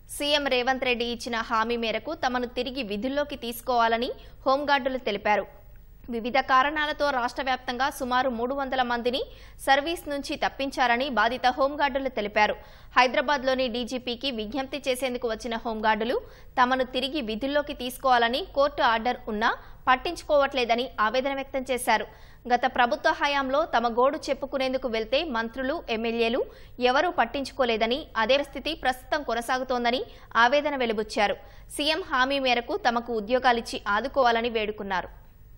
CM Revanth Reddy ఇచ్చిన హామీ మేరకు తమను తిరిగి విధుల్లోకి తీసుకోవాలని హోంగార్డులు తెలిపారు. వివిధ కారణాలతో రాష్ట్ర వ్యాప్తంగా సుమారు 300 మందిని సర్వీస్ నుంచి తప్పించారని బాధిత హోంగార్డులు తెలిపారు. హైదరాబాద్లోని డీజీపీకి విజ్ఞప్తి చేసేందుకు వచ్చిన హోంగార్డులు తమను తిరిగి విధుల్లోకి తీసుకోవాలని కోర్టు ఆర్డర్ ఉన్నా పట్టించుకోవట్లేదని ఆవేదన వ్యక్తం చేశారు. గత ప్రభుత్వ హయాంలో తమ గోడు చెప్పుకునేందుకు వెళ్తే మంత్రులు, ఎమ్మెల్యేలు ఎవరూ పట్టించుకోలేదని, అదే స్థితి ప్రస్తుతం కొనసాగుతోందని ఆవేదన వెలిబుచ్చారు. సీఎం హామీ మేరకు తమకు ఉద్యోగాలిచ్చి ఆదుకోవాలని వేడుకున్నారు.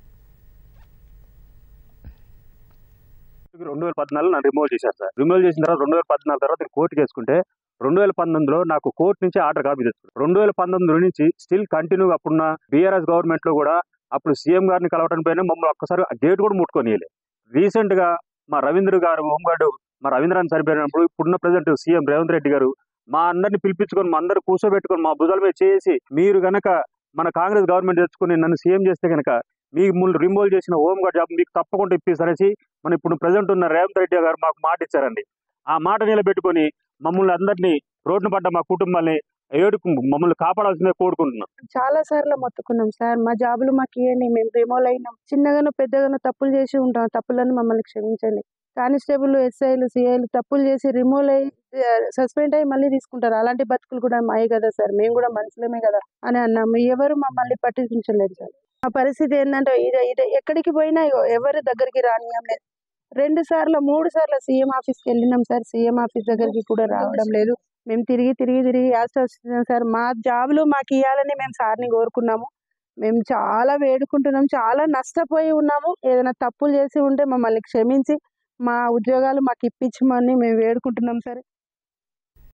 2014 నన్ను రిమూవ్ చేశారు సార్. రిమూవ్ చేసిన తర్వాత 2014 తర్వాత కోర్టుకి వేసుకుంటే 2019లో నాకు కోర్టు నుంచి ఆర్డర్ కాపీ తెచ్చుకున్నాను. 2019 నుంచి స్టిల్ కంటిన్యూగా అప్పుడున్న బీఆర్ఎస్ గవర్నమెంట్ లో కూడా అప్పుడు సీఎం గారిని కలవడం పైన మమ్మల్ని ఒక్కసారి గేట్ కూడా ముట్టుకోనియలే. రీసెంట్ గా మా రవీంద్ర గారు హోంగార్డు మా రవీంద్రాన్ని సరిపోయినప్పుడు ఇప్పుడున్న ప్రెసిడెంట్ సీఎం రేవంత్ రెడ్డి గారు మా అందరిని పిలిపించుకొని మా అందరు కూర్చోబెట్టుకొని మా భుజాల మీద చేసి మీరు గనక మన కాంగ్రెస్ గవర్నమెంట్ తెచ్చుకుని నన్ను సీఎం చేస్తే కనుక మీకు రిమూవ్ చేసిన హోంగార్డ్ జాబ్ మీకు తప్పకుండా ఇప్పిస్తారనేసి మన ఇప్పుడు ప్రెసిడెంట్ ఉన్న రేవంత్ రెడ్డి గారు మాకు మాట ఇచ్చారండి. ఆ మాట నిలబెట్టుకొని మమ్మల్ని అందరినీ రోడ్డున పడ్డ మా కుటుంబాన్ని మమ్మల్ని కాపాడాల్సిందే కోరుకుంటున్నాం. చాలా సార్లు మొత్తుకున్నాం సార్, మా జాబులు మాకు ఇవ్వండి, మేము రిమూవ్ అయినాం, చిన్నగానో పెద్దగానో తప్పులు చేసి ఉంటాం, తప్పులను మమ్మల్ని క్షమించండి. కానిస్టేబుల్, ఎస్ఐలు, సిఐలు తప్పులు చేసి రిమూవ్ అయ్యి సస్పెండ్ అయ్యి మళ్ళీ తీసుకుంటారు. అలాంటి బతుకులు కూడా మాయే కదా సార్, మేము కూడా మనుషులమే కదా అని అన్నాము. ఎవరు మమ్మల్ని పట్టించలేదు సార్. మా పరిస్థితి ఏంటంటే ఇది ఎక్కడికి పోయినా ఎవరి దగ్గరికి రానియం లేదు. 2 సార్లు 3 సార్లు సీఎం ఆఫీస్కి వెళ్ళినాం సార్, సీఎం ఆఫీస్ దగ్గరికి కూడా రావడం లేదు. మేము తిరిగి యాస్ట్ వస్తున్నాం సార్. మా జాబులు మాకు ఇవ్వాలని మేము సార్ని కోరుకున్నాము. మేము చాలా వేడుకుంటున్నాం, చాలా నష్టపోయి ఉన్నాము. ఏదైనా తప్పులు చేసి ఉంటే మమ్మల్ని క్షమించి మా ఉద్యోగాలు మాకు ఇప్పించమని మేము వేడుకుంటున్నాం సార్.